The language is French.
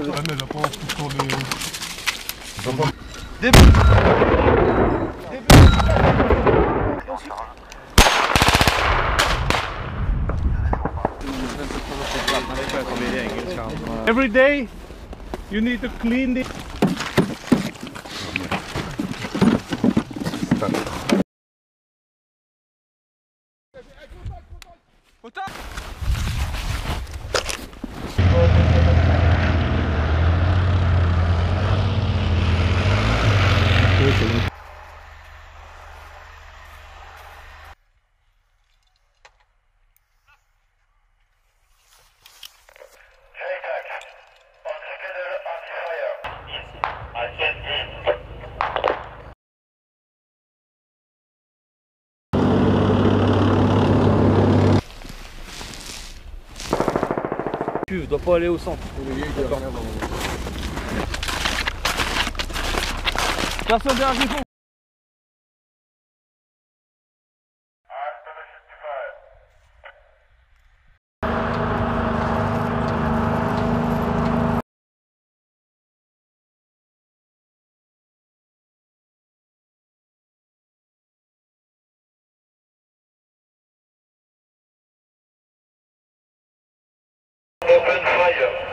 mais la pense pour les... Every day you need to clean the... Tu dois pas aller au centre. Personne derrière qui fond. Open fire.